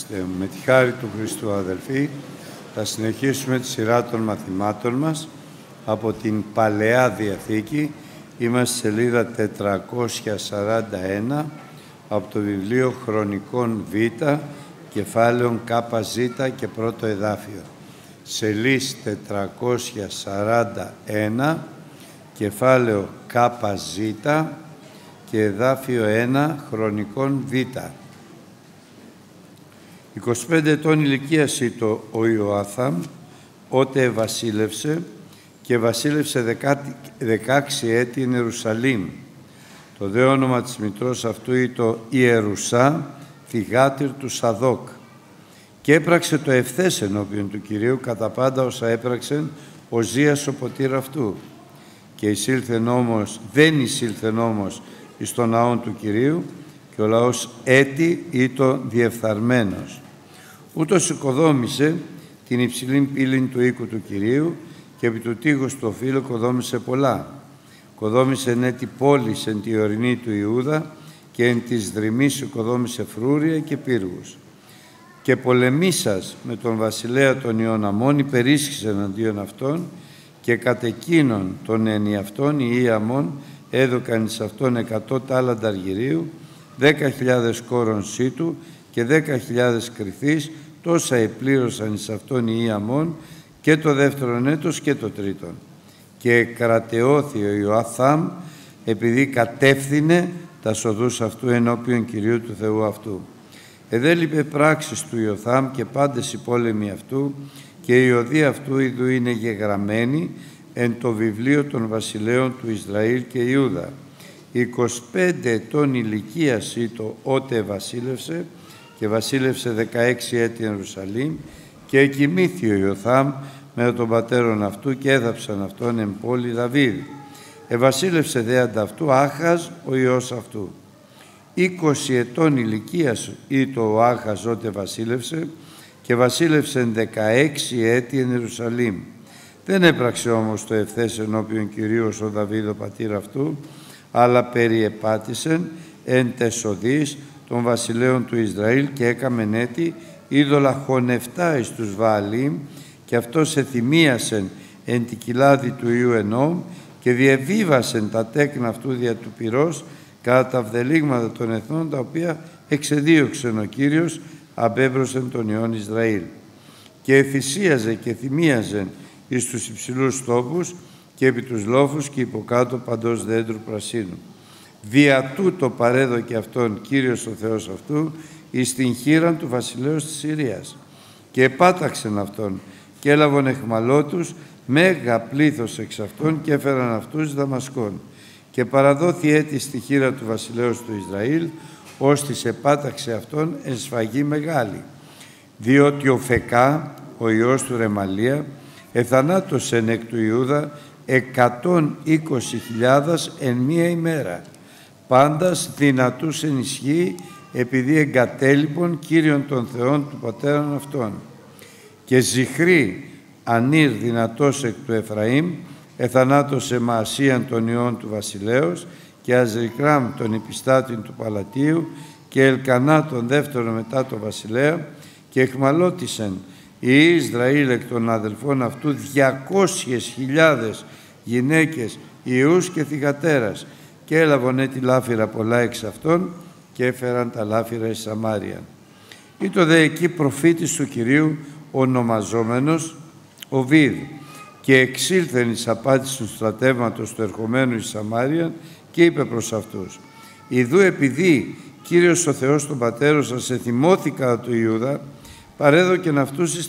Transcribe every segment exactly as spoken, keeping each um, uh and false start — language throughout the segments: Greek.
Χριστέ μου. Με τη χάρη του Χριστού, αδελφοί, θα συνεχίσουμε τη σειρά των μαθημάτων μας από την Παλαιά Διαθήκη. Είμαστε σελίδα τετρακόσια σαράντα ένα από το βιβλίο Χρονικών Β, κεφάλαιων ΚΖ και πρώτο εδάφιο. Σελίδα τετρακόσια σαράντα ένα, κεφάλαιο ΚΖ και εδάφιο ένα, Χρονικών Β. είκοσι πέντε ετών ηλικίας ήταν ο Ιωάθαμ, ότε βασίλευσε και βασίλευσε δεκαέξι έτη εν Ιερουσαλήμ. Το δε όνομα της μητρός αυτού ήταν Ιερουσά, θυγάτηρ του Σαδόκ. Και έπραξε το ευθές ενώπιον του Κυρίου κατά πάντα όσα έπραξεν ο Ζίας ο ποτήρ αυτού. Και εισήλθεν όμως, δεν εισήλθεν όμως εις τον ναόν του Κυρίου και ο λαός έτη ήτο διεφθαρμένος. Ούτως οικοδόμησε την υψηλήν πύλην του οίκου του Κυρίου και επί του τείχους του οφείλου οικοδόμησε πολλά. Οικοδόμησε έτη πόλης εν τη ορεινή του Ιούδα και εν της δρυμής οικοδόμησε φρούρια και πύργους. Και πολεμήσας με τον βασιλέα των Ιών Αμών υπερίσχυσε εναντίον αυτών και κατ' εκείνον των ενιαυτών οι Ιαμών έδωκαν εις αυτόν εκατό τάλαντα αργυρίου, δέκα χιλιάδες κόρων σίτου και δέκα χιλιάδες κρυθείς, τόσα επλήρωσαν εις αυτόν οι Ιαμών και το δεύτερον έτος και το τρίτον. Και κρατεώθη ο Ιωάθαμ επειδή κατεύθυνε τα σοδούς αυτού ενώπιον Κυρίου του Θεού αυτού. Εδέλειπε πράξεις του Ιωθάμ και πάντες οι πόλεμοι αυτού και η οδή αυτού ειδού είναι γεγραμμένη εν το βιβλίο των βασιλέων του Ισραήλ και Ιούδα. είκοσι πέντε ετών ηλικίας ήτο ότε βασίλευσε και βασίλευσε δεκαέξι έτη εν Ιερουσαλήμ και εκοιμήθη ο Ιωθάμ με τον πατέρον αυτού και έδαψαν αυτόν εν πόλη Δαβίδ. Εβασίλευσε δε ανταυτού Άχαζ ο ιός αυτού. είκοσι ετών ηλικίας ήτο ο Άχαζ ότε βασίλευσε και βασίλευσε δεκαέξι έτη εν Ιερουσαλήμ. Δεν έπραξε όμως το ευθές ενώπιον Κυρίως ο Δαβίδ ο πατήρ αυτού, αλλά περιεπάτησεν εν τεσοδείς των βασιλέων του Ισραήλ και έκαμεν έτη είδωλα χωνευτά εις τους Βααλίμ και αυτός εθυμίασεν εν τη κοιλάδη του Ιού Ενόμ και διεβίβασεν τα τέκνα αυτού δια του πυρός κατά τα βδελίγματα των εθνών τα οποία εξεδίωξεν ο Κύριος απέμπροσεν των Υιών Ισραήλ. Και θυσίαζε και θυμίαζεν εις τους υψηλούς τόπους και επί τους λόφους και υποκάτω παντός δέντρου πρασίνου. Δια τούτο παρέδωκε αυτόν Κύριος ο Θεός αυτού εις την χείραν του βασιλέως της Συρίας. Και επάταξεν αυτόν και έλαβον εχμαλώτους μέγα πλήθος εξ αυτών και έφεραν αυτούς Δαμασκόν. Και παραδόθη έτη στη χείρα του βασιλέως του Ισραήλ, ώστις επάταξε αυτόν εν σφαγή μεγάλη. Διότι ο Φεκά, ο ιός του Ρεμαλία, εθανάτωσεν εκ του Ιούδα εκατόν είκοσι χιλιάδες εν μία ημέρα, πάντας δυνατούς εν ισχύ, επειδή εγκατέλειπον Κύριον των Θεών του πατέρων αυτών. Και Ζιχρή, Ανήρ δυνατός εκ του Εφραήμ, εθανάτωσε Μαασίαν των ιών του βασιλέως και Αζρικράμ τον επιστάτην του Παλατίου και Ελκανά τον δεύτερο μετά το βασιλέα και εχμαλώτησεν οι Ισραήλ εκ των αδελφών αυτού διακόσιες χιλιάδες γυναίκες, ιούς και θυγατέρας και έλαβον έτη λάφυρα πολλά εξ αυτών και έφεραν τα λάφυρα εις Σαμάρια. Ήτο δε εκεί προφήτης του Κυρίου ονομαζόμενος Οβίδ και εξήλθεν εις απάτης του στρατεύματος του ερχομένου εις Σαμάρια και είπε προς αυτούς: «Ιδού επειδή Κύριος ο Θεός των πατέρων σας εθυμώθηκα του Ιούδα, παρέδωκεν αυτούς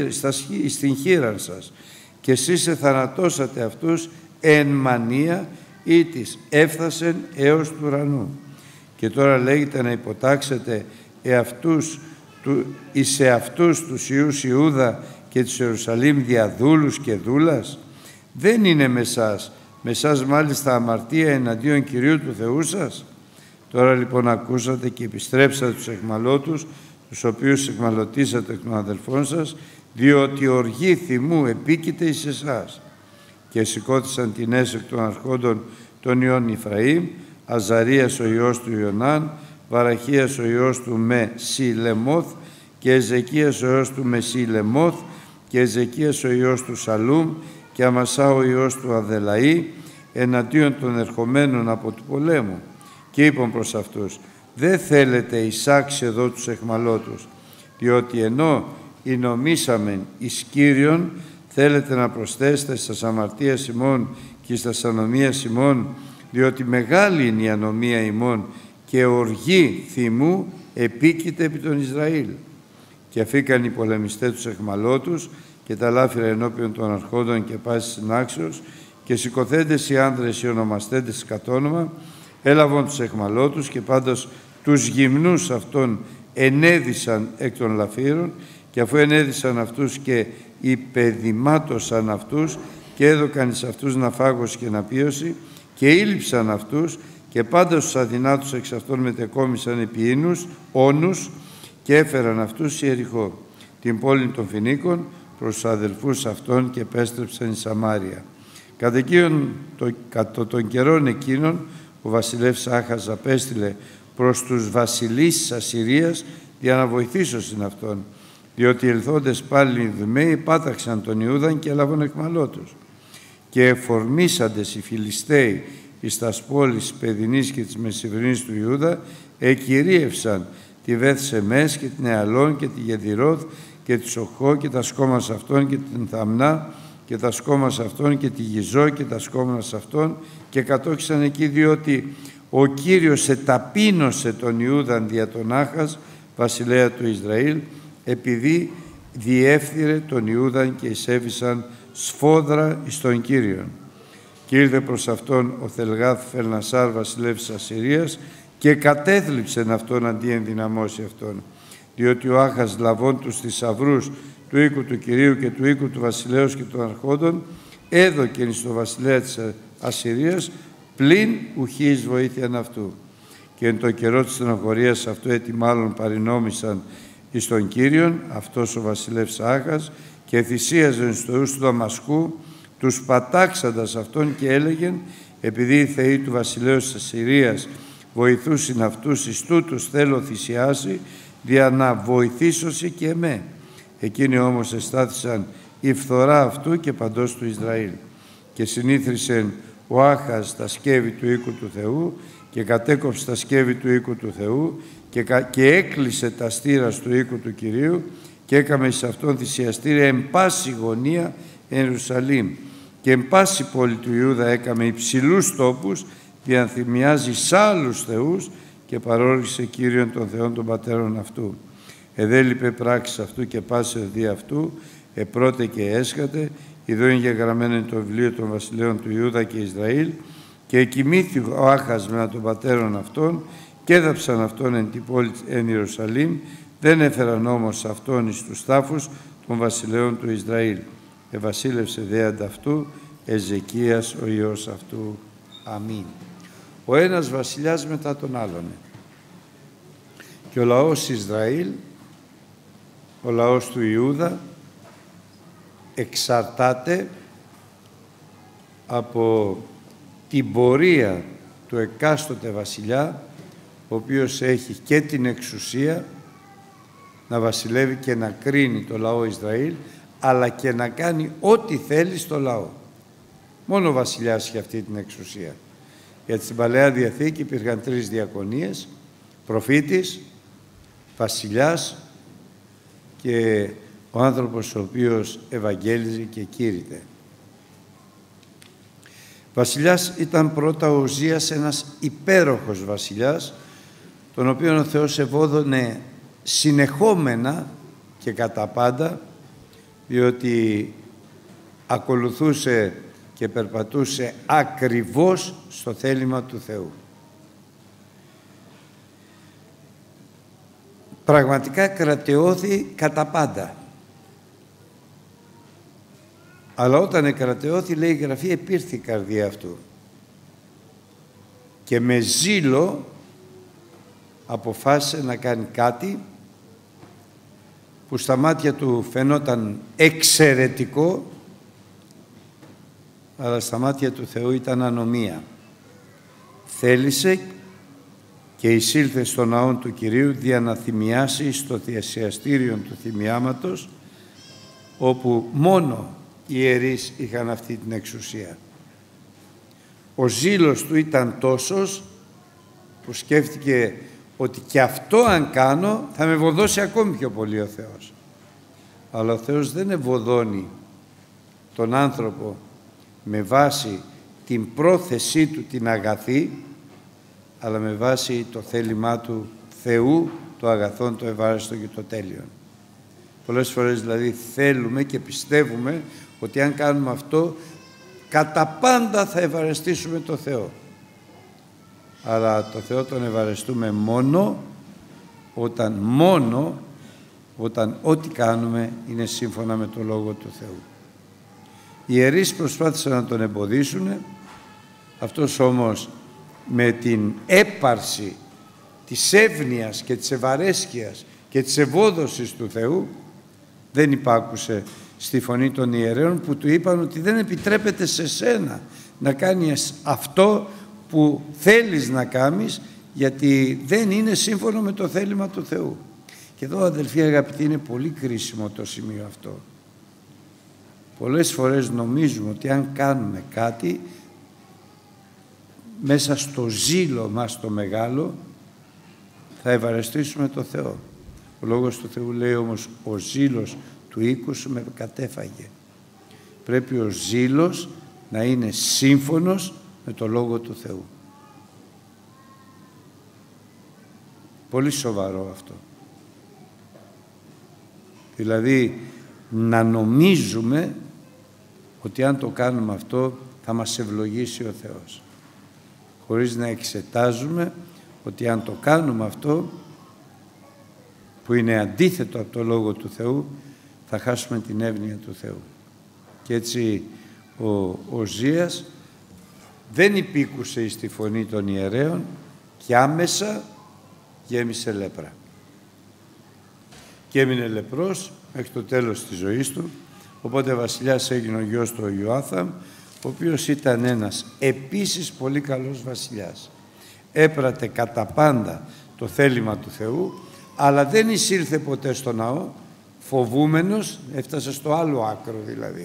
εις την χείραν σας και εσείς εθανατώσατε αυτούς εν μανία ή της έφθασεν έως του ουρανού. Και τώρα λέγεται να υποτάξετε εαυτούς, του, εις εαυτούς τους Ιούς Ιούδα και της Ιερουσαλήμ διαδούλους και δούλας. Δεν είναι με σας, με σας μάλιστα αμαρτία εναντίον Κυρίου του Θεού σας. Τώρα λοιπόν ακούσατε και επιστρέψατε τους εχμαλώτους, τους οποίους εχμαλωτήσατε εκ των αδελφών σας, διότι οργή θυμού επίκειται εις εσάς. Και σηκώθησαν την έσεκ των αρχόντων των ιών Ιφραήμ, Αζαρίας ο ιός του Ιωνάν, Βαραχίας ο ιός του Με Σιλεμόθ και Εζεκίας ο ιός του Μεσίλεμόθ και Εζεκίας ο ιός του Σαλούμ και Αμασά ο ιός του Αδελαή εναντίον των ερχομένων από του πολέμου. Και είπαν προς αυτούς, δεν θέλετε εισάξει εδώ τους εχμαλώτους, διότι ενώ οι νομίσαμεν εις Κύριον, θέλετε να προσθέσετε στα αμαρτίας ημών και στα ανομίας ημών, διότι μεγάλη είναι η ανομία ημών και οργή θυμού επίκειται επί των Ισραήλ. Και αφήκαν οι πολεμιστές τους εχμαλώτους και τα λάφυρα ενώπιον των αρχόντων και πάσης συνάξεως και σηκωθέντες οι άνδρες οι ονομαστέντες κατ' όνομα, έλαβαν τους εχμαλώτους και πάντως τους γυμνούς αυτών ενέδυσαν εκ των λαφύρων και αφού ενέδυσαν αυτούς και υπεδημάτωσαν αυτούς και έδωκαν εις αυτούς να φάγωση και να πίωση και ήλυψαν αυτούς και πάντα στους αδυνάτους εξ αυτών μετεκόμισαν επί ίνους, όνους και έφεραν αυτούς σε Ιεριχώ, την πόλη των Φινίκων, προς τους αδελφούς αυτών και επέστρεψαν εις Σαμάρια. Κατά εκείνον, το, κατά των καιρών εκείνων, ο βασιλεύς Άχας απέστειλε προς τους βασιλείς της Ασσυρίας για να βοηθήσωσιν αυτόν, διότι ελθόντες πάλι οι Ιδουμαίοι πάταξαν τον Ιούδαν και έλαβαν εχμαλώτους. Και εφορμήσαντες οι Φιλιστέοι εις τας πόλεις παιδινής και της μεσημβρινής του Ιούδα, εκυρίευσαν τη Βέθ-Σεμές και την Εαλών και τη Γεδηρώθ και τη Σοχώ και τα σκόμας αυτών και την Θαμνά και τα σκόμας αυτών και τη Γιζώ και τα σκόμας αυτών και κατόχησαν εκεί, διότι ο Κύριος εταπείνωσε τον Ιούδαν δια τον Άχας, βασιλέα του Ισραήλ, επειδή διέφθειρε τον Ιούδαν και εισέβησαν σφόδρα εις τον Κύριον. Και ήρθε προς αυτόν ο Θελγάθ Φελνασάρ, βασιλεύς της Ασσυρίας, και κατέθλιψεν αυτόν αντί ενδυναμώσει αυτόν, διότι ο Άχας λαβών τους θησαυρούς του οίκου του Κυρίου και του οίκου του βασιλέως και των αρχόντων, έδωκεν στο βασιλέα της Ασσυρίας, πλην ουχής βοήθειαν αυτού. Και εν το καιρό της στενοχωρίας αυτού έτι μάλλον παρινόμησαν εις τον Κύριον, αυτός ο βασιλεύς Άχας, και θυσίαζαν στο ους του Δαμασκού, τους πατάξαντας αυτόν και έλεγεν, επειδή οι θεοί του βασιλέως της Ασσυρίας βοηθούσιν αυτούς, εις τούτους θέλω θυσιάσει, δια να βοηθήσωση και εμέ. Εκείνοι όμως εστάθησαν η φθορά αυτού και παντός του Ισραήλ. Και συνήθρισεν ο Άχας τα σκεύη του οίκου του Θεού και κατέκοψε τα σκεύη του οίκου του Θεού και, και έκλεισε τα στήρας του οίκου του Κυρίου και έκαμε εις αυτόν θυσιαστήρια εν πάση γωνία εν Ιερουσαλήμ και εν πάση πόλη του Ιούδα έκαμε υψηλούς τόπους για να θυμιάζει σ' άλλους θεούς και παρόρισε Κύριον των Θεών των πατέρων αυτού. Εδέλειπε πράξεις αυτού και πάσε δι' αυτού, επρώτε και έσχατε, ειδώ είναι γεγραμμένο το βιβλίο των βασιλέων του Ιούδα και Ισραήλ, και εκοιμήθη ο Άχας με των πατέρων αυτών, και έδαψαν αυτόν εν την πόλη εν Ιερουσαλήμ, δεν έφεραν όμως αυτόν εις τους τάφους των βασιλέων του Ισραήλ. Εβασίλευσε δε ανταυτού Εζεκίας ο ιός αυτού. Αμήν. Ο ένας βασιλιάς μετά τον άλλον. Και ο λαός Ισραήλ, ο λαός του Ιούδα, εξαρτάται από την πορεία του εκάστοτε βασιλιά, ο οποίος έχει και την εξουσία να βασιλεύει και να κρίνει το λαό Ισραήλ, αλλά και να κάνει ό,τι θέλει στο λαό. Μόνο ο βασιλιάς έχει αυτή την εξουσία. Γιατί στην Παλαιά Διαθήκη υπήρχαν τρεις διακονίες, προφήτης, βασιλιάς και ο άνθρωπος ο οποίος ευαγγέλιζε και κήρυτε. Βασιλιάς ήταν πρώτα ο Ουζίας, ένας υπέροχος βασιλιάς, τον οποίον ο Θεός ευώδωνε συνεχόμενα και κατά πάντα, διότι ακολουθούσε και περπατούσε ακριβώς στο θέλημα του Θεού. Πραγματικά κρατεώθη κατά πάντα. Αλλά όταν εκρατεώθη, λέει η Γραφή, επήρθη η καρδία αυτού. Και με ζήλο αποφάσισε να κάνει κάτι που στα μάτια του φαινόταν εξαιρετικό, αλλά στα μάτια του Θεού ήταν ανομία. Θέλησε και εισήλθε στο ναό του Κυρίου δια να θυμιάσει στο θυσιαστήριο του θυμιάματος, όπου μόνο οι ιερείς είχαν αυτή την εξουσία. Ο ζήλος του ήταν τόσος που σκέφτηκε ότι και αυτό αν κάνω θα με βοδώσει ακόμη πιο πολύ ο Θεός. Αλλά ο Θεός δεν ευωδώνει τον άνθρωπο με βάση την πρόθεσή του την αγαθή, αλλά με βάση το θέλημά του Θεού, το αγαθόν, το ευάρεστο και το τέλειον. Πολλές φορές δηλαδή θέλουμε και πιστεύουμε ότι αν κάνουμε αυτό, κατά πάντα θα ευαρεστήσουμε το Θεό. Αλλά το Θεό τον ευαρεστούμε μόνο όταν, μόνο όταν ό,τι κάνουμε είναι σύμφωνα με το Λόγο του Θεού. Οι ιερείς προσπάθησαν να τον εμποδίσουν, αυτός όμως με την έπαρση της εύνοιας και της ευαρέσκειας και της ευόδοσης του Θεού δεν υπάκουσε στη φωνή των ιερέων που του είπαν ότι δεν επιτρέπεται σε σένα να κάνεις αυτό που θέλεις να κάνεις, γιατί δεν είναι σύμφωνο με το θέλημα του Θεού. Και εδώ, αδελφοί αγαπητοί, είναι πολύ κρίσιμο το σημείο αυτό. Πολλές φορές νομίζουμε ότι αν κάνουμε κάτι μέσα στο ζήλο μας το μεγάλο θα ευαρεστήσουμε το Θεό. Ο Λόγος του Θεού λέει όμως ο ζήλος του οίκου σου με κατέφαγε. Πρέπει ο ζήλος να είναι σύμφωνος με το Λόγο του Θεού. Πολύ σοβαρό αυτό. Δηλαδή να νομίζουμε ότι αν το κάνουμε αυτό θα μας ευλογήσει ο Θεός, χωρίς να εξετάζουμε ότι αν το κάνουμε αυτό που είναι αντίθετο από το Λόγο του Θεού θα χάσουμε την εύνοια του Θεού. Και έτσι ο, ο Ζίας δεν υπήκουσε στη φωνή των ιερέων και άμεσα γέμισε λέπρα. Και έμεινε λεπρός μέχρι το τέλος της ζωής του. Οπότε βασιλιάς έγινε ο γιος του ο Ιωάθαμ, ο οποίος ήταν ένας επίσης πολύ καλός βασιλιάς. Έπρατε κατά πάντα το θέλημα του Θεού, αλλά δεν εισήλθε ποτέ στο ναό, φοβούμενος, έφτασε στο άλλο άκρο δηλαδή.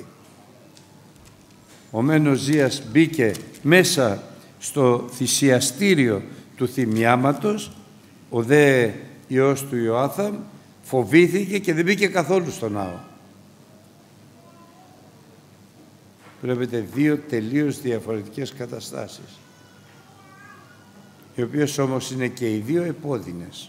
Ο μένος Ζίας μπήκε μέσα στο θυσιαστήριο του θυμιάματος, ο δε ιός του Ιωάθαμ φοβήθηκε και δεν μπήκε καθόλου στο ναό. Βλέπετε δύο τελείως διαφορετικές καταστάσεις, οι οποίες όμως είναι και οι δύο επώδυνες.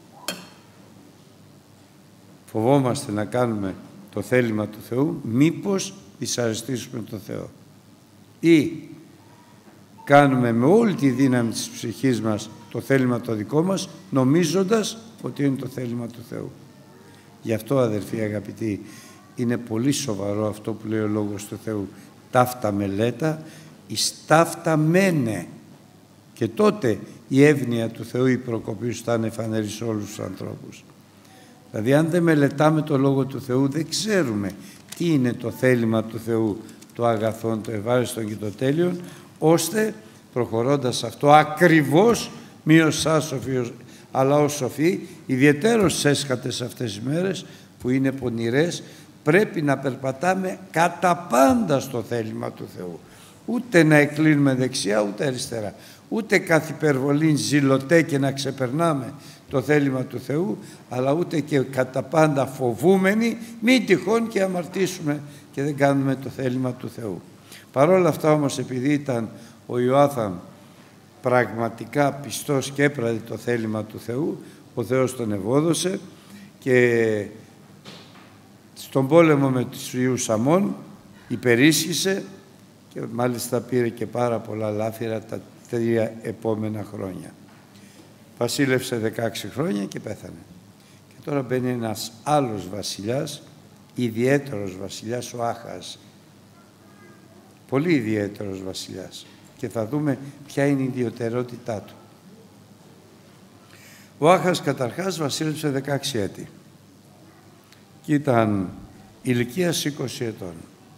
Φοβόμαστε να κάνουμε το θέλημα του Θεού, μήπως δυσαρεστήσουμε τον Θεό. Ή κάνουμε με όλη τη δύναμη της ψυχής μας το θέλημα το δικό μας, νομίζοντας ότι είναι το θέλημα του Θεού. Γι' αυτό, αδελφοί αγαπητοί, είναι πολύ σοβαρό αυτό που λέει ο Λόγος του Θεού. Ταύτα μελέτα, εις ταύτα μένε. Και τότε η εύνοια του Θεού, η προκοπή σου θα είναι φανερή σε όλους τους ανθρώπους. Δηλαδή, αν δεν μελετάμε το Λόγο του Θεού, δεν ξέρουμε τι είναι το θέλημα του Θεού, το αγαθόν, το ευάριστον και το τέλειον, ώστε προχωρώντας αυτό ακριβώς μη ως σοφοί, αλλά ως σοφοί, ιδιαιτέρως στις έσχατες αυτές τις μέρες που είναι πονηρές, πρέπει να περπατάμε κατά πάντα στο θέλημα του Θεού. Ούτε να εκκλίνουμε δεξιά ούτε αριστερά, ούτε καθ' υπερβολή ζηλωτέ και να ξεπερνάμε το θέλημα του Θεού, αλλά ούτε και κατά πάντα φοβούμενοι μην τυχόν και αμαρτήσουμε και δεν κάνουμε το θέλημα του Θεού. Παρ' όλα αυτά όμως, επειδή ήταν ο Ιωάθαμ πραγματικά πιστός και έπρατε το θέλημα του Θεού, ο Θεός τον ευόδωσε και στον πόλεμο με τους Ιούς Αμών υπερίσχυσε και μάλιστα πήρε και πάρα πολλά λάφυρα τα τρία επόμενα χρόνια. Βασίλευσε δεκαέξι χρόνια και πέθανε. Και τώρα μπαίνει ένας άλλος βασιλιάς, ιδιαίτερος βασιλιάς, ο Άχας. Πολύ ιδιαίτερος βασιλιάς. Και θα δούμε ποια είναι η ιδιαιτερότητά του. Ο Άχας καταρχάς βασίλευσε δεκαέξι έτη και ήταν ηλικίας είκοσι ετών.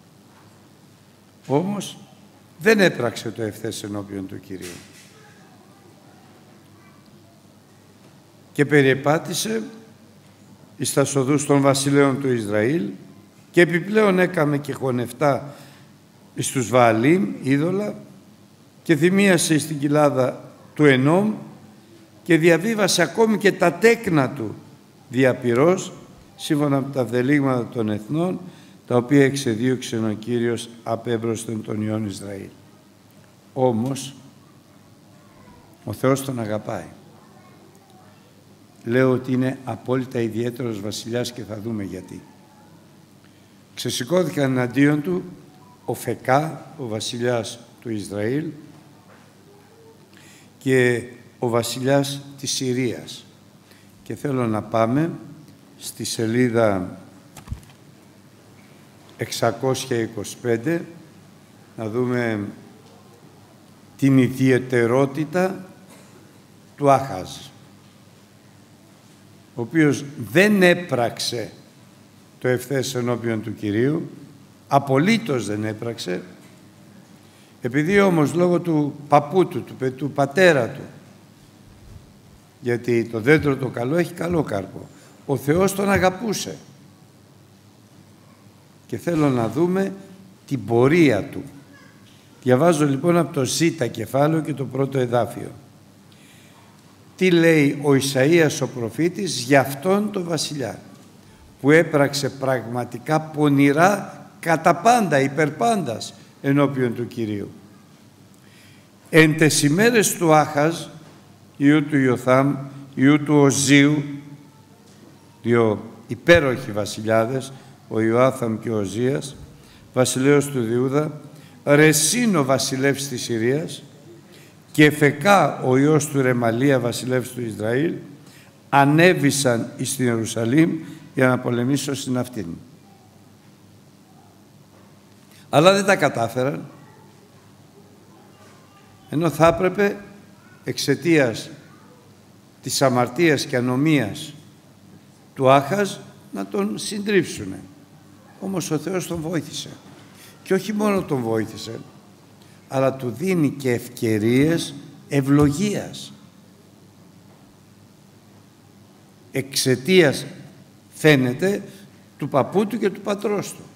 Όμως δεν έπραξε το ευθές ενώπιον του Κυρίου. και περιεπάτησε εις τα σοδούς των βασιλέων του Ισραήλ και επιπλέον έκαμε και χωνευτά εις τους Βααλίμ, είδωλα, και θυμίασε στην κοιλάδα του Ενόμ και διαβίβασε ακόμη και τα τέκνα του διαπυρός, σύμφωνα με τα δελίγματα των εθνών, τα οποία εξεδίωξε ο Κύριος απέμπροσθεν των ιών Ισραήλ. Όμως, ο Θεός τον αγαπάει. Λέω ότι είναι απόλυτα ιδιαίτερος βασιλιάς και θα δούμε γιατί. Ξεσηκώθηκαν εναντίον του ο Φεκά, ο βασιλιάς του Ισραήλ, και ο βασιλιάς της Συρίας. Και θέλω να πάμε στη σελίδα εξακόσια είκοσι πέντε να δούμε την ιδιαιτερότητα του Άχαζ, ο οποίος δεν έπραξε το ευθές ενώπιον του Κυρίου, απολύτως δεν έπραξε, επειδή όμως λόγω του παππού του, του, του πατέρα του, γιατί το δέντρο το καλό έχει καλό κάρπο, ο Θεός τον αγαπούσε. Και θέλω να δούμε την πορεία του. Διαβάζω λοιπόν από το Ζήτα κεφάλαιο και το πρώτο εδάφιο. Τι λέει ο Ισαΐας ο προφήτης για αυτόν τον βασιλιά, που έπραξε πραγματικά πονηρά κατά πάντα, υπερπάντας, ενώπιον του Κυρίου. Εν τες ημέρες του Άχαζ, ιού του Ιωθάμ, ιού του Οζίου, δύο υπέροχοι βασιλιάδες, ο Ιωάθαμ και ο Οζίας, βασιλέος του Διούδα, Ρεσίνο βασιλεύς της Συρίας και Φεκά ο ιός του Ρεμαλία βασιλεύς του Ισραήλ, ανέβησαν εις την Ιερουσαλήμ για να πολεμήσουν στην αυτήν. Αλλά δεν τα κατάφεραν, ενώ θα έπρεπε εξαιτίας της αμαρτίας και ανομίας του Άχαζ να τον συντρίψουνε. Όμως ο Θεός τον βοήθησε. Και όχι μόνο τον βοήθησε, αλλά του δίνει και ευκαιρίες ευλογίας. Εξαιτίας, φαίνεται, του παππού του και του πατρός του.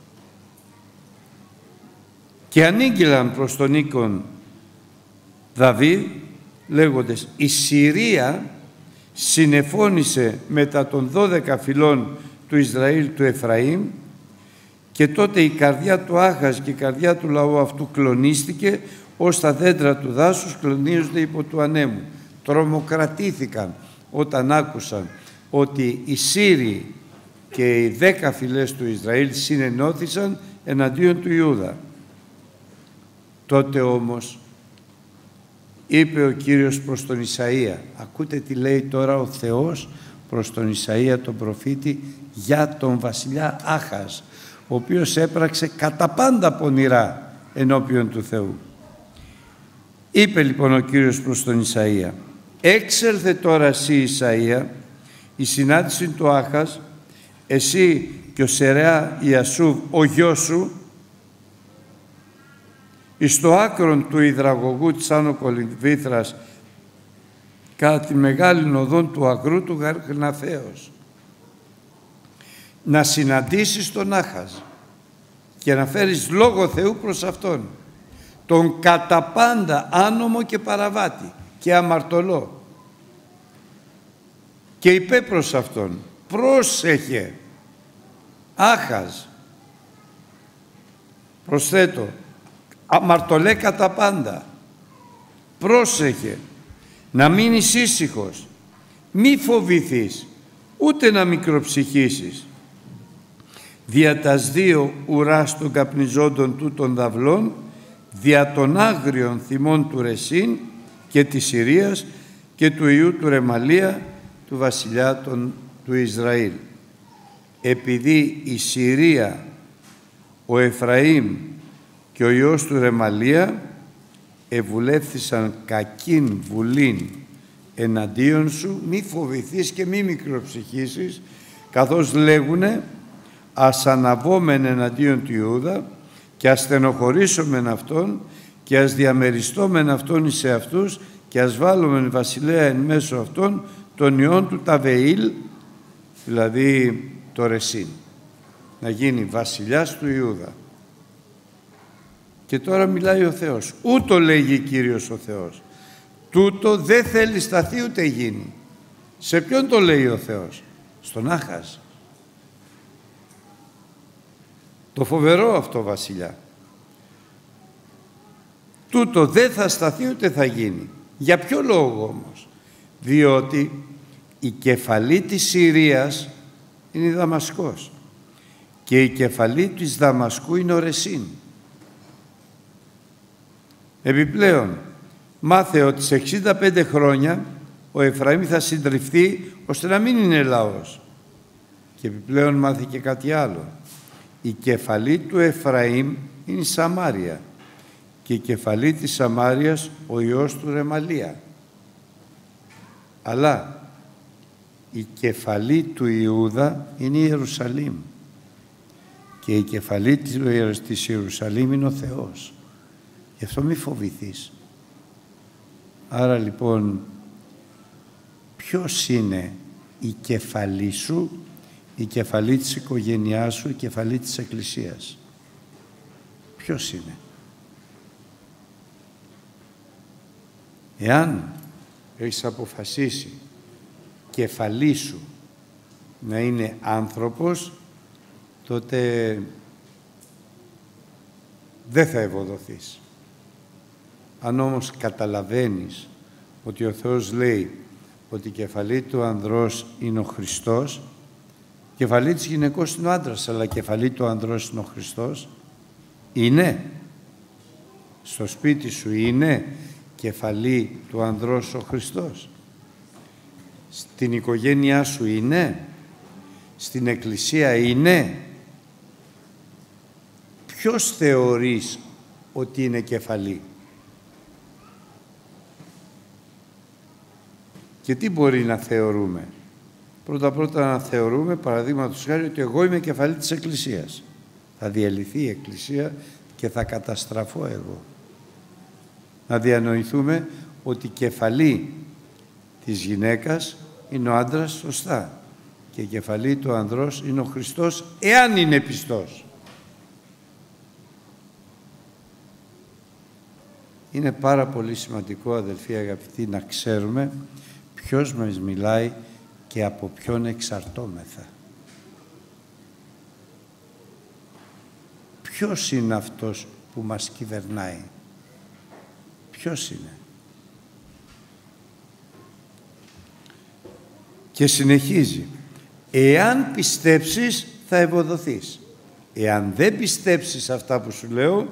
Και ανήγγυλαν προς τον οίκον Δαβίδ, λέγοντες, η Συρία συνεφώνησε μετά των δώδεκα φυλών του Ισραήλ του Εφραήμ, και τότε η καρδιά του Άχαζ και η καρδιά του λαού αυτού κλονίστηκε, ως τα δέντρα του δάσους κλονίζονται υπό του ανέμου. Τρομοκρατήθηκαν όταν άκουσαν ότι οι Σύριοι και οι δέκα φυλές του Ισραήλ συνενώθησαν εναντίον του Ιούδα. Τότε όμως είπε ο Κύριος προς τον Ισαΐα, ακούτε τι λέει τώρα ο Θεός προς τον Ισαΐα τον προφήτη για τον βασιλιά Άχαζ, ο οποίος έπραξε κατά πάντα πονηρά ενώπιον του Θεού. Είπε λοιπόν ο Κύριος προς τον Ισαΐα, έξελθε τώρα εσύ Ισαΐα η συνάντηση του Άχαζ, εσύ και ο Σερεά Ιασούβ ο γιος σου, εις το άκρον του υδραγωγού της Άνω Κολυμβήθρας, κατά τη μεγάλη οδόν του αγρού του Γαρναθέως, να συναντήσεις τον Άχαζ και να φέρεις λόγο Θεού προς αυτόν, τον κατά πάντα άνομο και παραβάτη και αμαρτωλό, και είπε προς αυτόν, πρόσεχε Άχαζ, προσθέτω, αμαρτωλέ κατά πάντα, πρόσεχε να μείνεις ήσυχος, μη φοβηθείς, ούτε να μικροψυχήσεις. Δια τας δύο ουράς των καπνιζόντων τούτων δαυλών, δια των άγριων θυμών του Ρεσίν και της Συρίας και του ιού του Ρεμαλία, του βασιλιά των, του Ισραήλ. Επειδή η Συρία, ο Εφραήμ και ο ιός του Ρεμαλία ευουλεύθησαν κακήν βουλήν εναντίον σου, μη φοβηθείς και μη μικροψυχήσεις, καθώς λέγουνε, ας αναβόμεν εναντίον του Ιούδα και ας στενοχωρήσομεν αυτόν και ας διαμεριστόμεν αυτόν εις εαυτούς και ας βάλομεν βασιλέα εν μέσω αυτών των ιών του Ταβεήλ, δηλαδή το Ρεσίν, να γίνει βασιλιάς του Ιούδα. Και τώρα μιλάει ο Θεός. Ούτω λέγει Κύριος ο Θεός. Τούτο δεν θέλει σταθεί ούτε γίνει. Σε ποιον το λέει ο Θεός? Στον Άχαζ. Το φοβερό αυτό βασιλιά. Τούτο δεν θα σταθεί ούτε θα γίνει. Για ποιο λόγο όμως? Διότι η κεφαλή της Συρίας είναι η Δαμασκός και η κεφαλή της Δαμασκού είναι ο Ρεσίν. Επιπλέον, μάθε ότι σε εξήντα πέντε χρόνια ο Εφραήμ θα συντριφθεί ώστε να μην είναι λαός. Και επιπλέον μάθε και κάτι άλλο. Η κεφαλή του Εφραήμ είναι η Σαμάρια και η κεφαλή της Σαμάριας ο ιός του Ρεμαλία. Αλλά η κεφαλή του Ιούδα είναι η Ιερουσαλήμ και η κεφαλή της Ιερουσαλήμ είναι ο Θεός. Γι' αυτό μη φοβηθείς. Άρα λοιπόν, ποιος είναι η κεφαλή σου? Η κεφαλή της οικογένειάς σου, η κεφαλή της Εκκλησίας. Ποιος είναι? Εάν έχεις αποφασίσει κεφαλή σου να είναι άνθρωπος, τότε δεν θα ευωδοθείς. Αν όμως καταλαβαίνεις ότι ο Θεός λέει ότι η κεφαλή του ανδρός είναι ο Χριστός, η κεφαλή της γυναικός είναι ο άντρας, αλλά η κεφαλή του ανδρός είναι ο Χριστός, είναι. Στο σπίτι σου είναι κεφαλή του ανδρός ο Χριστός. Στην οικογένειά σου είναι. Στην εκκλησία είναι. Ποιος θεωρείς ότι είναι κεφαλή? Και τι μπορεί να θεωρούμε? Πρώτα-πρώτα να θεωρούμε, παραδείγματος χάρη, ότι εγώ είμαι κεφαλή της Εκκλησίας. Θα διαλυθεί η Εκκλησία και θα καταστραφώ εγώ. Να διανοηθούμε ότι η κεφαλή της γυναίκας είναι ο άντρας, σωστά. Και η κεφαλή του ανδρός είναι ο Χριστός, εάν είναι πιστός. Είναι πάρα πολύ σημαντικό, αδελφοί αγαπητοί, να ξέρουμε ποιος μας μιλάει και από ποιον εξαρτώμεθα. Ποιος είναι αυτός που μας κυβερνάει? Ποιος είναι? Και συνεχίζει. Εάν πιστέψεις θα ευωδοθείς. Εάν δεν πιστέψεις αυτά που σου λέω,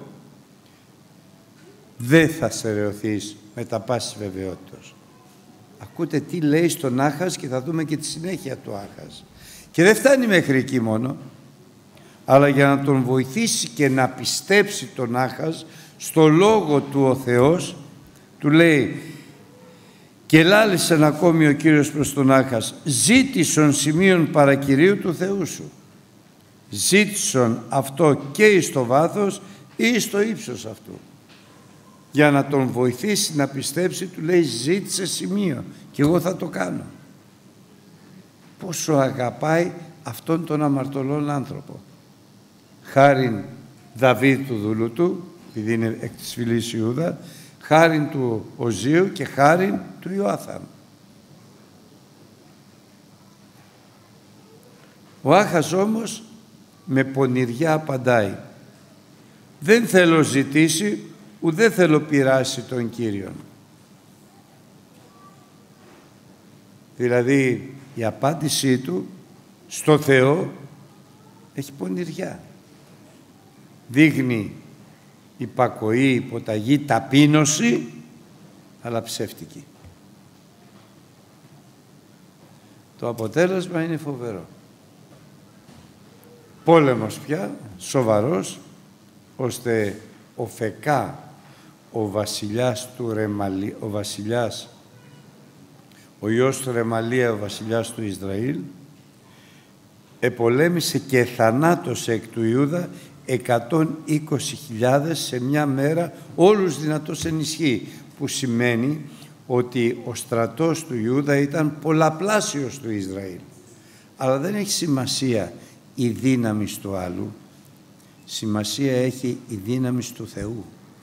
δεν θα στερεωθείς με τα πάσης βεβαιότητας. Ακούτε τι λέει στον Άχας και θα δούμε και τη συνέχεια του Άχας. Και δεν φτάνει μέχρι εκεί μόνο, αλλά για να τον βοηθήσει και να πιστέψει τον Άχας στο λόγο του ο Θεός, του λέει: και λάλησαν ακόμη ο Κύριος προς τον Άχας, ζήτησον σημείων παρακυρίου του Θεού σου. Ζήτησον αυτό και εις το βάθος ή στο ύψος αυτού. Για να τον βοηθήσει να πιστέψει, του λέει: ζήτησε σημείο και εγώ θα το κάνω. Πόσο αγαπάει αυτόν τον αμαρτωλόν άνθρωπο. Χάριν Δαβίδ του δούλου του, επειδή είναι εκ της φυλής Ιούδα, χάριν του Οζίου και χάριν του Ιωάθαμ. Ο Άχας όμως με πονηριά απαντάει: δεν θέλω ζητήσει, ουδέ δεν θέλω πειράσει τον Κύριον. Δηλαδή η απάντησή του στο Θεό έχει πονηριά. Δείχνει υπακοή, υποταγή, ταπείνωση, αλλά ψεύτικη. Το αποτέλεσμα είναι φοβερό. Πόλεμος πια, σοβαρός, ώστε ο Φεκά, ο βασιλιάς του Ρεμαλία, ο βασιλιάς, ο ιός του Ρεμαλία, ο βασιλιάς του Ισραήλ, επολέμησε και θανάτωσε εκ του Ιούδα εκατόν είκοσι χιλιάδες σε μια μέρα, όλους δυνατός ενισχύει, που σημαίνει ότι ο στρατός του Ιούδα ήταν πολλαπλάσιος του Ισραήλ. Αλλά δεν έχει σημασία η δύναμη του άλλου. Σημασία έχει η δύναμη του Θεού.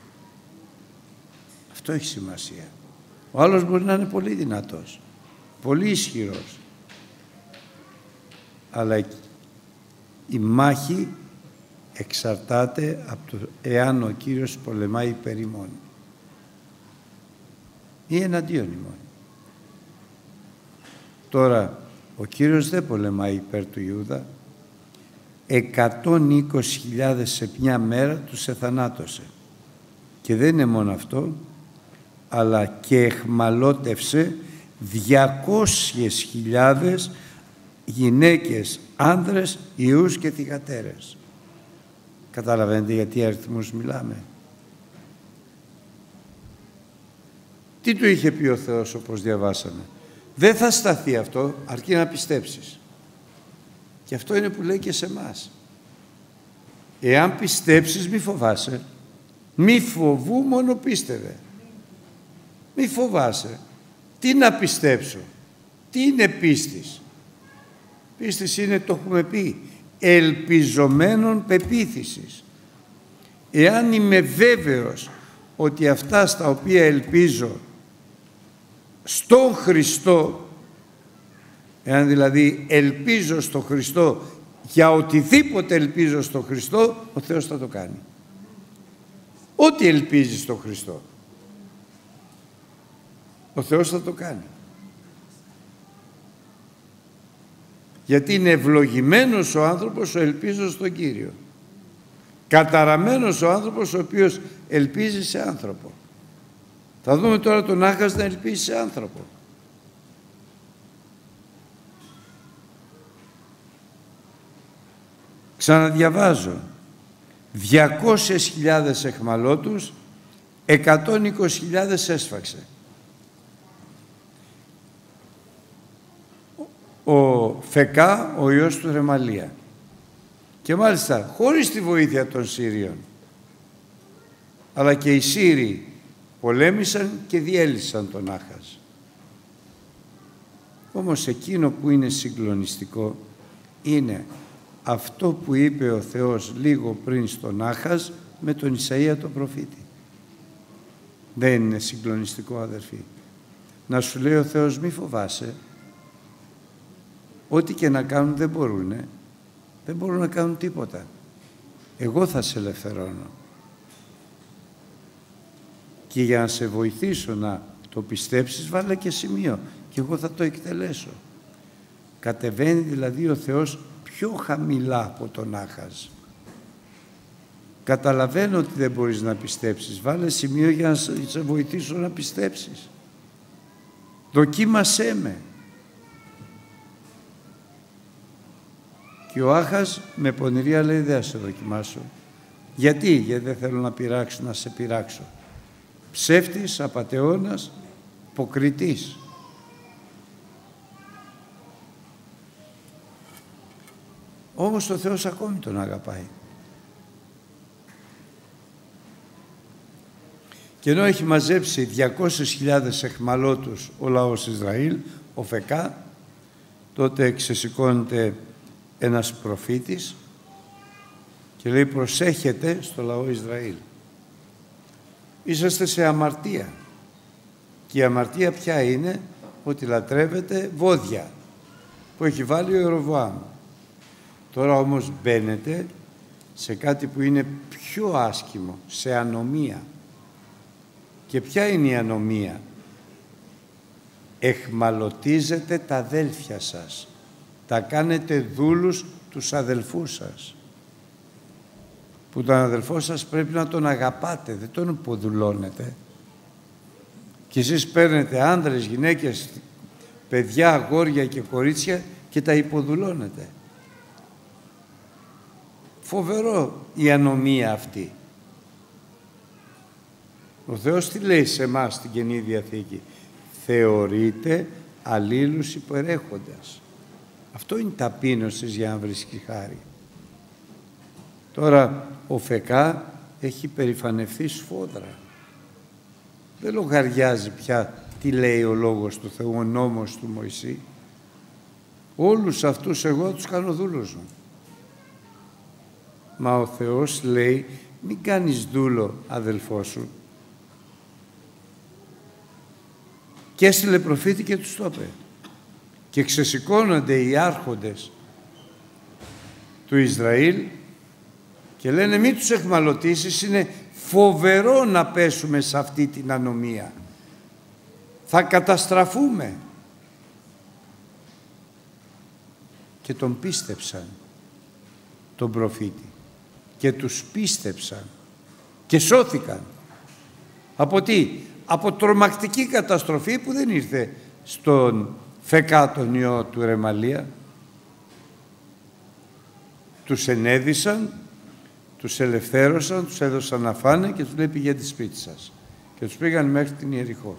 Αυτό έχει σημασία. Ο άλλος μπορεί να είναι πολύ δυνατός, πολύ ισχυρός. Αλλά η μάχη εξαρτάται από το εάν ο Κύριος πολεμάει υπέρ ημών ή εναντίον ημών. Τώρα, ο Κύριος δεν πολεμάει υπέρ του Ιούδα. εκατόν είκοσι χιλιάδες σε μια μέρα τους εθανάτωσε. Και δεν είναι μόνο αυτό, αλλά και εχμαλώτευσε διακόσιες χιλιάδες γυναίκες, άνδρες, ιούς και θυγατέρες. Καταλαβαίνετε γιατί αριθμούς μιλάμε. Τι του είχε πει ο Θεός, όπως διαβάσαμε? Δεν θα σταθεί αυτό, αρκεί να πιστέψεις. Και αυτό είναι που λέει και σε εμάς. Εάν πιστέψεις, μη φοβάσαι. Μη φοβού, μόνο πίστευε. Μη φοβάσαι. Τι να πιστέψω? Τι είναι πίστης? Πίστης είναι, το έχουμε πει, ελπιζομένων πεποίθησης. Εάν είμαι βέβαιος ότι αυτά στα οποία ελπίζω στον Χριστό, εάν δηλαδή ελπίζω στο Χριστό, για οτιδήποτε ελπίζω στο Χριστό, ο Θεός θα το κάνει. Ό,τι ελπίζει στο Χριστό, ο Θεός θα το κάνει. Γιατί είναι ευλογημένος ο άνθρωπος ο ελπίζω στον Κύριο. Καταραμένος ο άνθρωπος ο οποίος ελπίζει σε άνθρωπο. Θα δούμε τώρα τον Άχας να ελπίζει σε άνθρωπο. Ξαναδιαβάζω. διακόσιες χιλιάδες εχμαλώτους, εκατόν είκοσι χιλιάδες έσφαξε. Ο Φεκά, ο ιός του Ρεμαλία. Και μάλιστα χωρίς τη βοήθεια των Σύριων. Αλλά και οι Σύριοι πολέμησαν και διέλυσαν τον Άχας. Όμως εκείνο που είναι συγκλονιστικό είναι αυτό που είπε ο Θεός λίγο πριν στον Άχας με τον Ισαΐα τον προφήτη. Δεν είναι συγκλονιστικό, αδερφοί? Να σου λέει ο Θεός, μη φοβάσαι. Ό,τι και να κάνουν δεν μπορούνε. Δεν μπορούν να κάνουν τίποτα. Εγώ θα σε ελευθερώνω. Και για να σε βοηθήσω να το πιστέψεις, βάλε και σημείο. Και εγώ θα το εκτελέσω. Κατεβαίνει δηλαδή ο Θεός πιο χαμηλά από τον Άχας. Καταλαβαίνω ότι δεν μπορείς να πιστέψεις. Βάλε σημείο για να σε βοηθήσω να πιστέψεις. Δοκίμασέ με. Και ο Άχας με πονηρία λέει, δεν θα σε δοκιμάσω. Γιατί? Γιατί δεν θέλω να πειράξω, να σε πειράξω. Ψεύτης, απατεώνας, υποκριτής. Όμως ο Θεός ακόμη τον αγαπάει. Και ενώ έχει μαζέψει διακόσιες χιλιάδες εχμαλώτους ο λαός Ισραήλ, ο Φεκά, τότε ξεσηκώνεται ένας προφήτης και λέει, προσέχετε στο λαό Ισραήλ. Είσαστε σε αμαρτία. Και η αμαρτία ποια είναι? Ότι λατρεύετε βόδια που έχει βάλει ο Ιεροβοάμ. Τώρα όμως μπαίνετε σε κάτι που είναι πιο άσχημο, σε ανομία. Και ποια είναι η ανομία? Εχμαλωτίζετε τα αδέλφια σας. Τα κάνετε δούλους τους αδελφούς σας. Που τον αδελφό σας πρέπει να τον αγαπάτε, δεν τον υποδουλώνετε. Και εσείς παίρνετε άνδρες, γυναίκες, παιδιά, αγόρια και κορίτσια και τα υποδουλώνετε. Φοβερό η ανομία αυτή. Ο Θεός τι λέει σε εμάς στην Καινή Διαθήκη? Θεωρείτε αλλήλους υπερέχοντας. Αυτό είναι ταπείνωσης για να βρίσκει χάρη. Τώρα ο Φεκά έχει περηφανευθεί σφόδρα. Δεν λογαριάζει πια τι λέει ο Λόγος του Θεού, ο νόμος του Μωυσή. Όλους αυτούς εγώ τους κάνω δούλους μου. Μα ο Θεός λέει, μην κάνεις δούλο αδελφό σου. Και έστειλε προφήτη και τους το είπε. Και ξεσηκώνονται οι άρχοντες του Ισραήλ και λένε μην τους εχμαλωτήσεις, είναι φοβερό να πέσουμε σε αυτή την ανομία. Θα καταστραφούμε. Και τον πίστεψαν, τον προφήτη. Και τους πίστεψαν και σώθηκαν. Από τι? Από τρομακτική καταστροφή που δεν ήρθε στον Φεκά τον ιό του Ρεμαλία. Τους ενέδυσαν, τους ελευθέρωσαν, τους έδωσαν να φάνε και τους λέει πηγαίνετε σπίτι σας. Και τους πήγαν μέχρι την Ιεριχώ.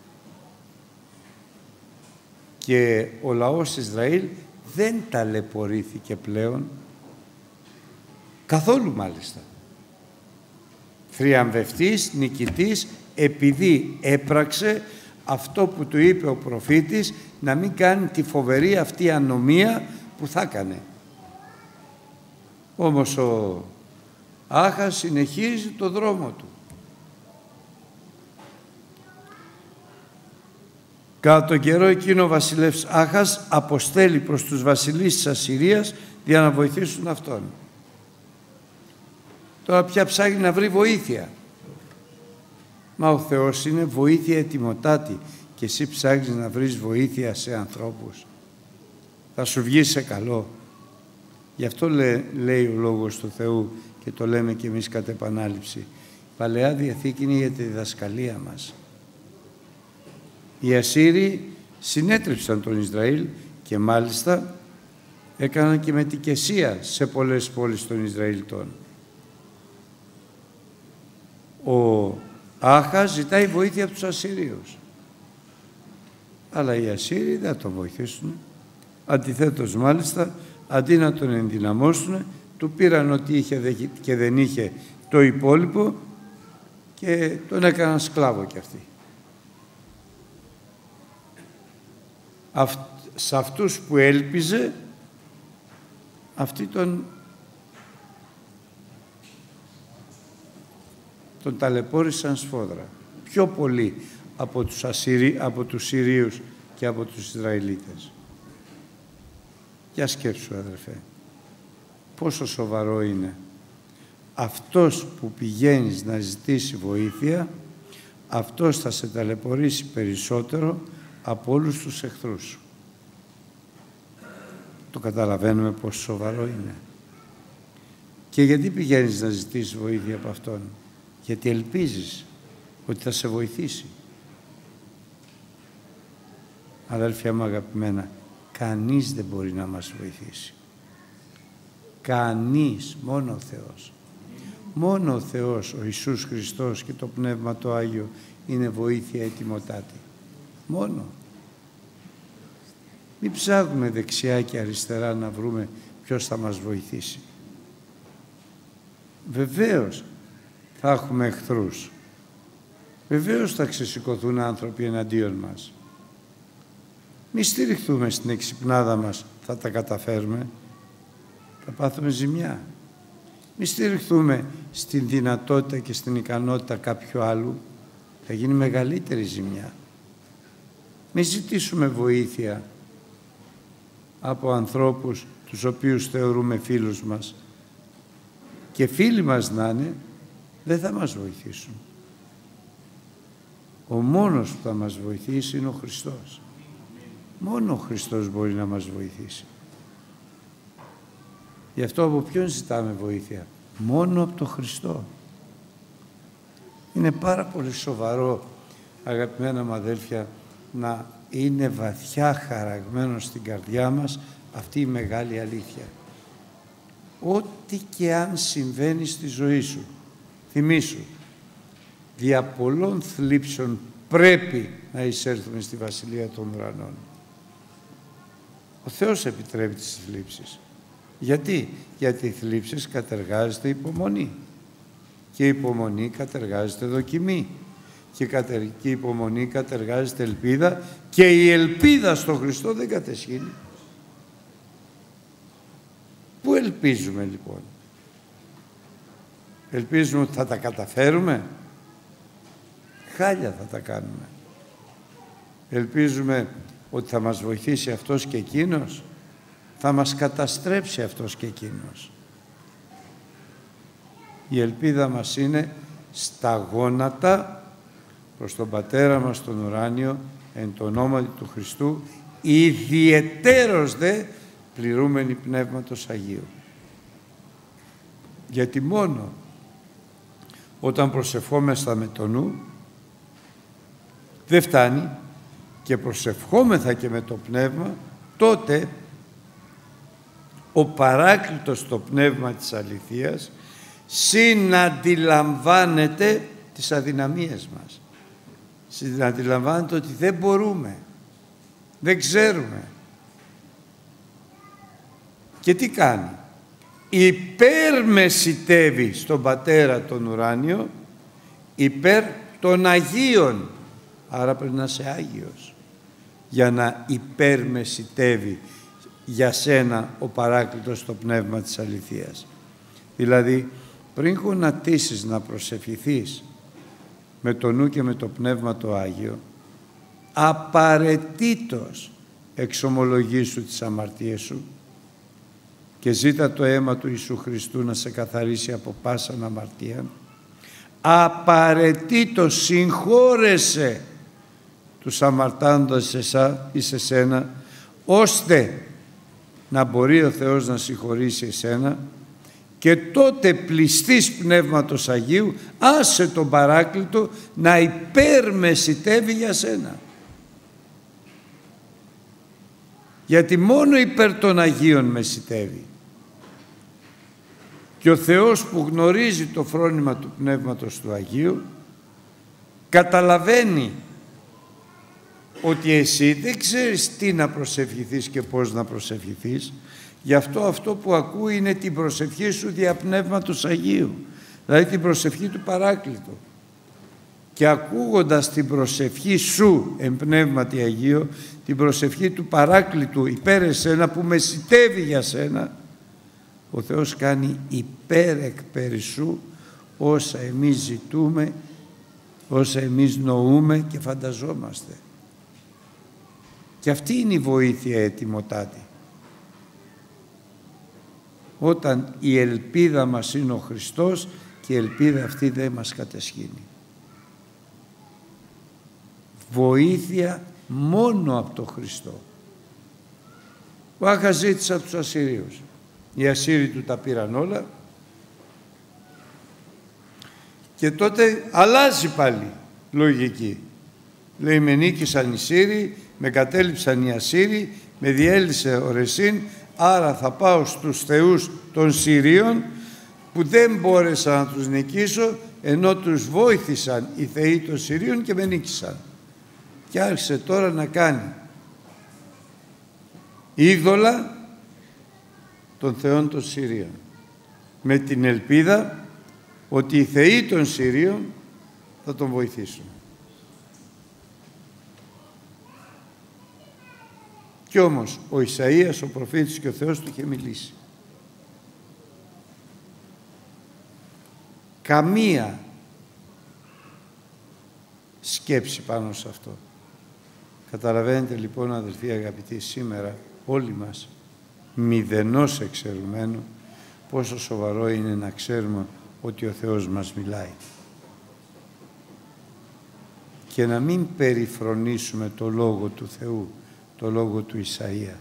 Και ο λαός Ισραήλ δεν ταλαιπωρήθηκε πλέον, καθόλου μάλιστα. Θριαμβευτής, νικητής, επειδή έπραξε αυτό που του είπε ο προφήτης, να μην κάνει τη φοβερή αυτή ανομία που θα έκανε. Όμως ο Άχας συνεχίζει το δρόμο του. Κατά τον καιρό εκείνο ο βασιλεύς Άχας αποστέλει προς τους βασιλείς της Ασσυρίας για να βοηθήσουν αυτόν. Τώρα πια ψάχνει να βρει βοήθεια. Μα ο Θεός είναι βοήθεια ετοιμοτάτη και εσύ ψάχνεις να βρεις βοήθεια σε ανθρώπους. Θα σου βγει σε καλό. Γι' αυτό λέ, λέει ο Λόγος του Θεού και το λέμε και εμείς κατ' επανάληψη. Η Παλαιά Διαθήκη είναι για τη διδασκαλία μας. Οι Ασσύριοι συνέτριψαν τον Ισραήλ και μάλιστα έκαναν και μετικεσία σε πολλές πόλεις των Ισραηλιτών. Ο Άχας ζητάει βοήθεια από τους Ασσυρίους. Αλλά οι Ασσύριοι δεν τον βοηθήσουν. Αντιθέτως μάλιστα, αντί να τον ενδυναμώσουν, του πήραν ό,τι είχε και δεν είχε το υπόλοιπο και τον έκαναν σκλάβο κι αυτοί. Αυτ, σε αυτούς που έλπιζε, αυτοί τον, τον ταλαιπώρησαν σφόδρα. Πιο πολύ από τους, Ασσυρί, από τους Συρίους και από τους Ισραηλίτες. Για σκέψου, αδερφέ, πόσο σοβαρό είναι. Αυτός που πηγαίνεις να ζητήσει βοήθεια, αυτός θα σε ταλαιπωρήσει περισσότερο από όλους τους εχθρούς σου. Το καταλαβαίνουμε πόσο σοβαρό είναι. Και γιατί πηγαίνεις να ζητήσεις βοήθεια από αυτόν? Γιατί ελπίζεις ότι θα σε βοηθήσει. Αδέλφια μου αγαπημένα, κανείς δεν μπορεί να μας βοηθήσει. Κανείς, μόνο ο Θεός. Μόνο ο Θεός, ο Ιησούς Χριστός και το Πνεύμα το Άγιο είναι βοήθεια ετοιμοτάτη. Μόνο. Μην ψάχνουμε δεξιά και αριστερά να βρούμε ποιος θα μας βοηθήσει. Βεβαίως θα έχουμε εχθρούς. Βεβαίως θα ξεσηκωθούν άνθρωποι εναντίον μας. Μη στηριχθούμε στην εξυπνάδα μας, θα τα καταφέρουμε. Θα πάθουμε ζημιά. Μη στηριχθούμε στην δυνατότητα και στην ικανότητα κάποιου άλλου, θα γίνει μεγαλύτερη ζημιά. Μη ζητήσουμε βοήθεια από ανθρώπους τους οποίους θεωρούμε φίλους μας και φίλοι μας να είναι, δεν θα μας βοηθήσουν. Ο μόνος που θα μας βοηθήσει είναι ο Χριστός. Μόνο ο Χριστός μπορεί να μας βοηθήσει. Γι' αυτό από ποιον ζητάμε βοήθεια? Μόνο από τον Χριστό. Είναι πάρα πολύ σοβαρό, αγαπημένα μου αδέλφια, να είναι βαθιά χαραγμένο στην καρδιά μας αυτή η μεγάλη αλήθεια. Ό,τι και αν συμβαίνει στη ζωή σου, θυμήσου, δια πολλών θλίψεων πρέπει να εισέλθουμε στη Βασιλεία των Ουρανών. Ο Θεός επιτρέπει τις θλίψεις. Γιατί? Γιατί οι θλίψεις κατεργάζεται υπομονή και η υπομονή κατεργάζεται δοκιμή και κατεργεί υπομονή, κατεργάζεται ελπίδα και η ελπίδα στο Χριστό δεν κατεσχύνει. Πού ελπίζουμε λοιπόν? Ελπίζουμε ότι θα τα καταφέρουμε? Χάλια θα τα κάνουμε. Ελπίζουμε ότι θα μας βοηθήσει αυτός και εκείνος? Θα μας καταστρέψει αυτός και εκείνος. Η ελπίδα μας είναι στα γόνατα προς τον Πατέρα μας τον ουράνιο, εν το όνομα του Χριστού, ιδιαιτέρως δε πληρούμενοι Πνεύματος Αγίου. Γιατί μόνο όταν προσευχόμεθα με το νου δεν φτάνει, και προσευχόμεθα και με το Πνεύμα, τότε ο Παράκλητος, το Πνεύμα της αληθείας, συναντιλαμβάνεται τις αδυναμίες μας. Συναντιλαμβάνεται ότι δεν μπορούμε, δεν ξέρουμε. Και τι κάνει? Υπερμεσιτεύει στον Πατέρα τον ουράνιο, υπέρ των Αγίων. Άρα πρέπει να είσαι Άγιος για να υπερμεσιτεύει για σένα ο Παράκλητος το Πνεύμα της αληθείας. Δηλαδή, πριν γονατίσεις να προσευχηθείς με το νου και με το Πνεύμα το Άγιο, απαραίτητος εξομολογήσου τις αμαρτίες σου και ζήτα το αίμα του Ιησού Χριστού να σε καθαρίσει από πάσαν αμαρτία. Απαραίτητος συγχώρεσαι τους αμαρτάνοντας εσά ή σε σένα, ώστε να μπορεί ο Θεός να συγχωρήσει εσένα, και τότε πληστής Πνεύματος Αγίου άσε τον Παράκλητο να υπερμεσιτεύει για σένα. Γιατί μόνο υπέρ των Αγίων μεσιτεύει. Και ο Θεός που γνωρίζει το φρόνημα του Πνεύματος του Αγίου καταλαβαίνει ότι εσύ δεν ξέρεις τι να προσευχηθείς και πώς να προσευχηθείς. Γι' αυτό αυτό που ακούει είναι την προσευχή σου δια Πνεύματος Αγίου, δηλαδή την προσευχή του Παράκλητου. Και ακούγοντας την προσευχή σου εν Πνεύματι Αγίο, την προσευχή του Παράκλητου υπέρ εσένα που μεσιτεύει για σένα, ο Θεός κάνει υπέρ εκ περισσού όσα εμείς ζητούμε, όσα εμείς νοούμε και φανταζόμαστε. Και αυτή είναι η βοήθεια ετοιμοτάτη. Όταν η ελπίδα μας είναι ο Χριστός και η ελπίδα αυτή δεν μας κατεσχύνει. Βοήθεια μόνο από τον Χριστό. Ο Άχας ζήτησε από τους Ασσυρίους. Οι Ασσύριοι του τα πήραν όλα και τότε αλλάζει πάλι λογική. Λέει, με νίκησαν οι Σύριοι, με κατέληψαν οι Ασσύριοι, με διέλυσε ο Ρεσίν, άρα θα πάω στους θεούς των Συρίων που δεν μπόρεσα να τους νικήσω, ενώ τους βοήθησαν οι θεοί των Συρίων και με νίκησαν. Και άρχισε τώρα να κάνει είδωλα των θεών των Συρίων, με την ελπίδα ότι οι θεοί των Συρίων θα τον βοηθήσουν. Κι όμως ο Ισαΐας, ο προφήτης και ο Θεός του είχε μιλήσει. Καμία σκέψη πάνω σε αυτό. Καταλαβαίνετε λοιπόν, αδελφοί αγαπητοί, σήμερα όλοι μας, μηδενός εξαιρουμένου, πόσο σοβαρό είναι να ξέρουμε ότι ο Θεός μας μιλάει. Και να μην περιφρονήσουμε το Λόγο του Θεού, το Λόγο του Ισαΐα.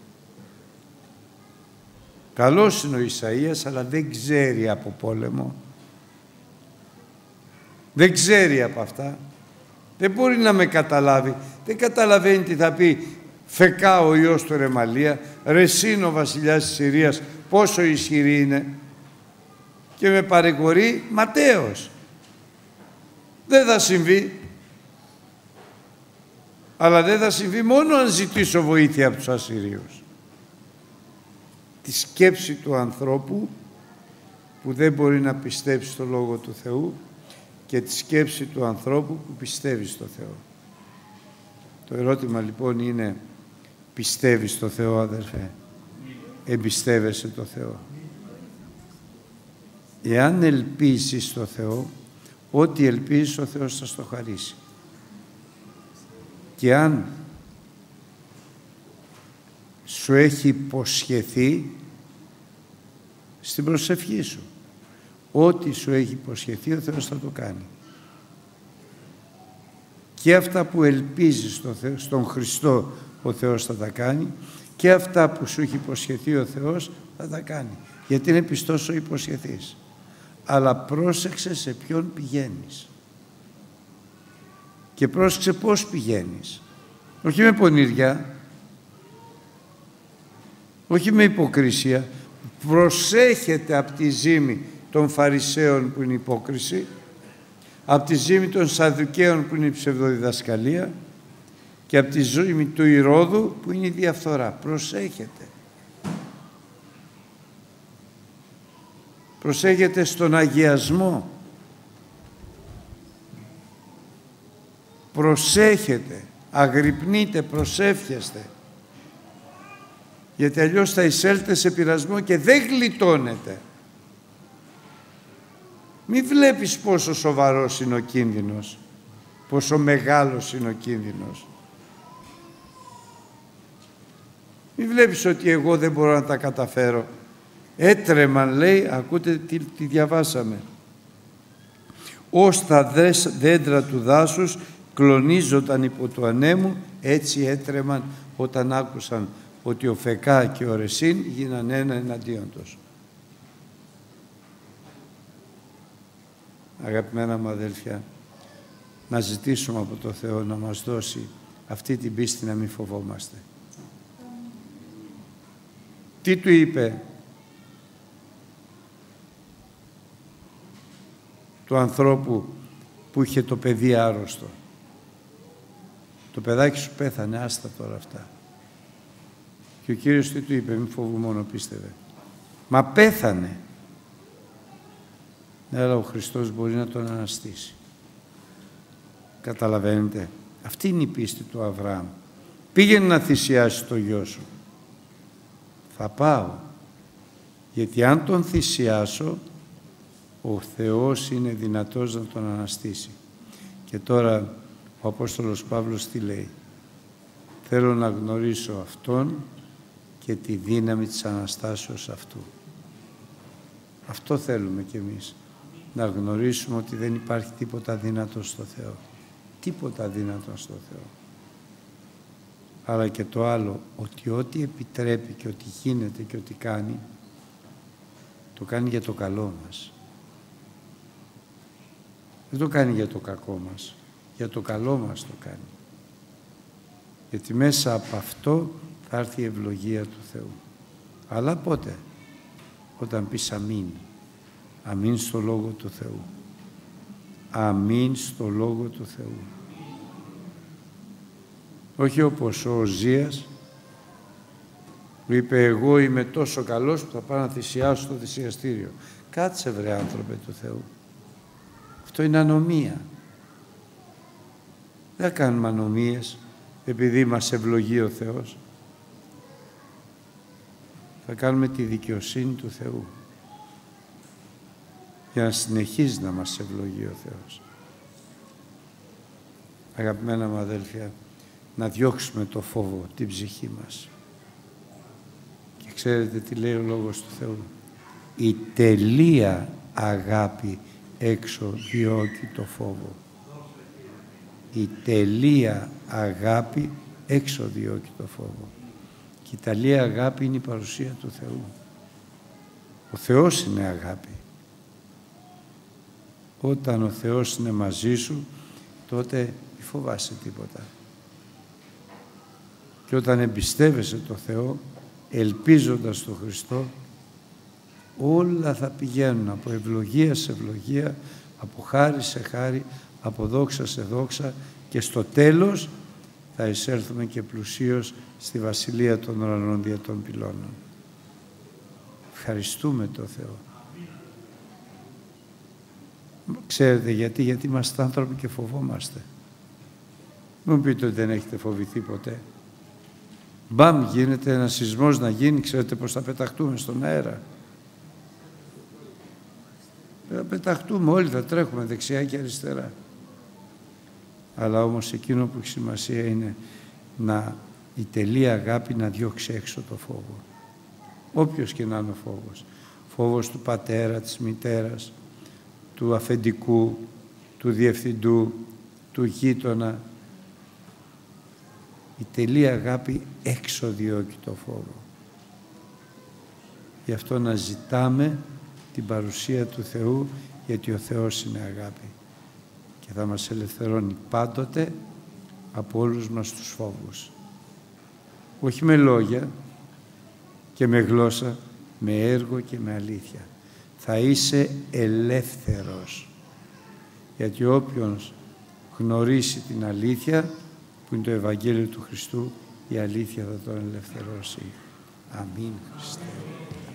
Καλός είναι ο Ισαΐας, αλλά δεν ξέρει από πόλεμο. Δεν ξέρει από αυτά. Δεν μπορεί να με καταλάβει. Δεν καταλαβαίνει τι θα πει Φεκά ο Υιός του Ρεμαλία, Ρεσίν ο βασιλιάς της Συρίας, πόσο ισχυρή είναι. Και με παρηγορεί ματέος. Δεν θα συμβεί. Αλλά δεν θα συμβεί μόνο αν ζητήσω βοήθεια από τους Ασσυρίους. Τη σκέψη του ανθρώπου που δεν μπορεί να πιστέψει στο Λόγο του Θεού και τη σκέψη του ανθρώπου που πιστεύει στο Θεό. Το ερώτημα λοιπόν είναι, πιστεύεις στο Θεό, αδερφέ? Εμπιστεύεσαι το Θεό? Εάν ελπίζεις στο Θεό, ό,τι ελπίζεις ο Θεός θα στο χαρίσει. Και αν σου έχει υποσχεθεί, στην προσευχή σου, ό,τι σου έχει υποσχεθεί ο Θεός θα το κάνει. Και αυτά που ελπίζεις στο Θεό, στον Χριστό ο Θεός θα τα κάνει, και αυτά που σου έχει υποσχεθεί ο Θεός θα τα κάνει. Γιατί είναι πιστός ο υποσχεθής. Αλλά πρόσεξε σε ποιον πηγαίνεις. Και πρόσεξε πώς πηγαίνεις. Όχι με πονηριά, όχι με υποκρισία. Προσέχετε από τη ζήμη των Φαρισαίων που είναι υπόκριση, από τη ζήμη των Σαδδουκαίων που είναι η ψευδοδιδασκαλία και από τη ζήμη του Ηρώδου που είναι η διαφθορά. Προσέχετε. Προσέχετε στον αγιασμό. Προσέχετε, αγρυπνείτε, προσεύχεστε. Γιατί αλλιώς θα εισέλθετε σε πειρασμό και δεν γλιτώνετε. Μη βλέπεις πόσο σοβαρός είναι ο κίνδυνος, πόσο μεγάλος είναι ο κίνδυνος. Μη βλέπεις ότι εγώ δεν μπορώ να τα καταφέρω. Έτρεμαν, λέει, ακούτε τι, τι διαβάσαμε. Ως τα δέντρα του δάσους κλονίζονταν υπό του ανέμου, έτσι έτρεμαν όταν άκουσαν ότι ο Φεκά και ο Ρεσίν γίναν ένα εναντίον τους. Αγαπημένα μου αδέλφια, να ζητήσουμε από το Θεό να μας δώσει αυτή την πίστη να μην φοβόμαστε. Τι του είπε του ανθρώπου που είχε το παιδί άρρωστο? Το παιδάκι σου πέθανε, άστα τώρα αυτά. Και ο Κύριος τι του είπε? Μη φοβού, μόνο πίστευε. Μα πέθανε. Ναι, αλλά ο Χριστός μπορεί να τον αναστήσει. Καταλαβαίνετε? Αυτή είναι η πίστη του Αβραάμ. Πήγαινε να θυσιάσει το γιο σου. Θα πάω. Γιατί αν τον θυσιάσω, ο Θεός είναι δυνατός να τον αναστήσει. Και τώρα ο Απόστολος Παύλος τι λέει? Θέλω να γνωρίσω Αυτόν και τη δύναμη της Αναστάσεως Αυτού. Αυτό θέλουμε κι εμείς. Να γνωρίσουμε ότι δεν υπάρχει τίποτα δύνατο στο Θεό. Τίποτα δύνατο στο Θεό. Αλλά και το άλλο, ότι ό,τι επιτρέπει και ό,τι γίνεται και ό,τι κάνει, το κάνει για το καλό μας. Δεν το κάνει για το κακό μας. Για το καλό μας το κάνει. Γιατί μέσα από αυτό θα έρθει η ευλογία του Θεού. Αλλά πότε? Όταν πεις αμήν. Αμήν στο Λόγο του Θεού. Αμήν στο Λόγο του Θεού. Όχι όπως ο Οζίας που είπε εγώ είμαι τόσο καλός που θα πάω να θυσιάσω στο θυσιαστήριο. Κάτσε βρε άνθρωπε του Θεού. Αυτό είναι ανομία. Δεν κάνουμε ανομίες επειδή μας ευλογεί ο Θεός. Θα κάνουμε τη δικαιοσύνη του Θεού για να συνεχίζει να μας ευλογεί ο Θεός. Αγαπημένα μου αδέλφια, να διώξουμε το φόβο την ψυχή μας. Και ξέρετε τι λέει ο Λόγος του Θεού? Η τελεία αγάπη έξω διώκει το φόβο. Η τελεία αγάπη έξω διώκει το φόβο. Και η τελεία αγάπη είναι η παρουσία του Θεού. Ο Θεός είναι αγάπη. Όταν ο Θεός είναι μαζί σου, τότε μη φοβάσαι τίποτα. Και όταν εμπιστεύεσαι το Θεό, ελπίζοντας τον Χριστό, όλα θα πηγαίνουν από ευλογία σε ευλογία, από χάρη σε χάρη, από δόξα σε δόξα και στο τέλος θα εισέλθουμε και πλουσίως στη Βασιλεία των Ουρανών δια των πυλώνων. Ευχαριστούμε το Θεό. Ξέρετε γιατί, γιατί είμαστε άνθρωποι και φοβόμαστε. Μην πείτε ότι δεν έχετε φοβηθεί ποτέ. Μπαμ, γίνεται ένα σεισμός να γίνει, ξέρετε πώς θα πεταχτούμε στον αέρα. Θα πεταχτούμε όλοι, θα τρέχουμε δεξιά και αριστερά. Αλλά όμως εκείνο που έχει σημασία είναι να η τελεία αγάπη να διώξει έξω το φόβο. Όποιος και να είναι ο φόβος. Φόβος του πατέρα, της μητέρας, του αφεντικού, του διευθυντού, του γείτονα. Η τελεία αγάπη έξω διώκει το φόβο. Γι' αυτό να ζητάμε την παρουσία του Θεού, γιατί ο Θεός είναι αγάπη και θα μας ελευθερώνει πάντοτε από όλους μας τους φόβους. Όχι με λόγια και με γλώσσα, με έργο και με αλήθεια. Θα είσαι ελεύθερος, γιατί όποιος γνωρίσει την αλήθεια, που είναι το Ευαγγέλιο του Χριστού, η αλήθεια θα τον ελευθερώσει. Αμήν, Χριστέ.